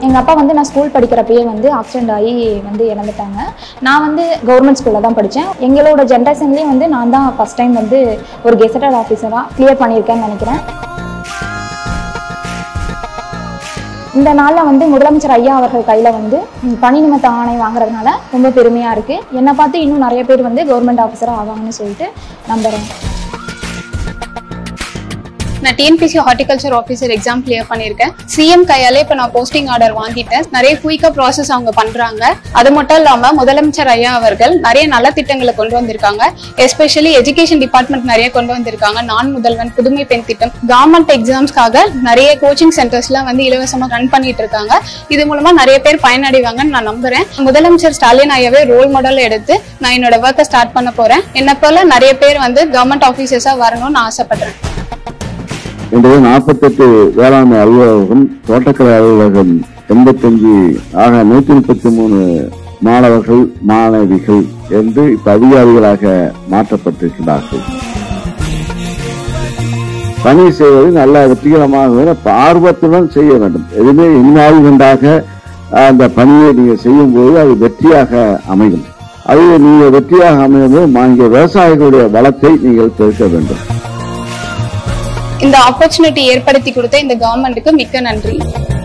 எங்கள் அப்பா வந்து நான் ஸ்கூல் படிக்கிறப்பயே வந்து ஆக்சிடென்ட் ஆகி வந்து இறந்துட்டாங்க. நான் வந்து கவர்மெண்ட் ஸ்கூலில் தான் படித்தேன். எங்களோட ஜென்ரேஷன்லேயும் வந்து நான் தான் ஃபஸ்ட் டைம் வந்து ஒரு கெசட்டட் ஆஃபீஸராக கிளியர் பண்ணியிருக்கேன்னு நினைக்கிறேன். இந்த நாளில் வந்து முதலமைச்சர் ஐயா அவர்கள் கையில் வந்து பணி நிமித்த ஆணை வாங்குறதுனால ரொம்ப பெருமையாக இருக்குது. என்னை பார்த்து இன்னும் நிறைய பேர் வந்து கவர்மெண்ட் ஆஃபீஸராக ஆவாங்கன்னு சொல்லிட்டு நம்புகிறேன். நான் TNPSC horticulture officer exam clear பண்ணியிருக்கேன். சிஎம் கையாலே இப்போ நான் போஸ்டிங் ஆர்டர் வாங்கிட்டேன். நிறைய குயிக்கா ப்ராசஸ் அவங்க பண்றாங்க. அது மட்டும் இல்லாம முதலமைச்சர் ஐயா அவர்கள் நிறைய நல்ல திட்டங்களை கொண்டு வந்திருக்காங்க. எஸ்பெஷலி எஜுகேஷன் டிபார்ட்மெண்ட் நிறைய கொண்டு வந்திருக்காங்க. நான் முதல்வன், புதுமை பெண் திட்டம், கவர்மெண்ட் எக்ஸாம்ஸ்க்காக நிறைய கோச்சிங் சென்டர்ஸ்லாம் வந்து இலவசமா ரன் பண்ணிட்டு இருக்காங்க. இது மூலமா நிறைய பேர் பயனடைவாங்கன்னு நான் நம்புறேன். முதலமைச்சர் ஸ்டாலின் ஐயாவே ரோல் மாடல் எடுத்து நான் என்னோட ஒர்க்கை ஸ்டார்ட் பண்ண போறேன். என்ன போல நிறைய பேர் வந்து கவர்மெண்ட் ஆபீசர்ஸா வரணும்னு ஆசைப்படுறேன். இன்றைய 48 வேளாண்மை அலுவலகம், தோட்டக்கலை அலுவலகம் 85 ஆக 133 மாணவர்கள் மாணவிகள் என்று இப்ப அதிகாரிகளாக மாற்றப்பட்டிருக்கிறார்கள். பணி செய்வது நல்ல வெற்றிகரமாக ஆர்வத்துடன் செய்ய வேண்டும். எதுவுமே இன்வால்வ்மெண்டாக அந்த பணியை நீங்க செய்யும் போது அது வெற்றியாக அமையும். அது நீங்க வெற்றியாக அமையும் இங்கே விவசாயிகளுடைய வளத்தை நீங்கள் பெருக்க வேண்டும். இந்த ஆப்பர்ச்சுனிட்டி ஏற்படுத்தி கொடுத்த இந்த கவர்மெண்ட்டுக்கு மிக்க நன்றி.